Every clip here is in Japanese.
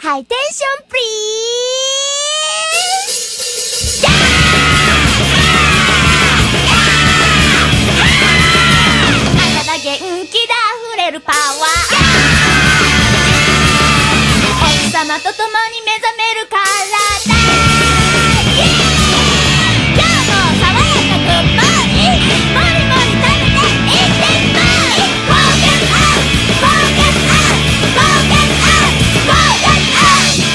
ハイテンションプリーズ。朝だ元気だ溢れるパワー。奥様と共に目覚める体。今日も爽やかグッモーニング。もりもり食べていってみまーす。フォーゲットアウト、フォーゲットアウト、フォーゲットアウト、フォーゲットアウト。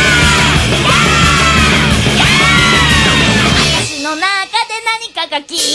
私の中で何かが消え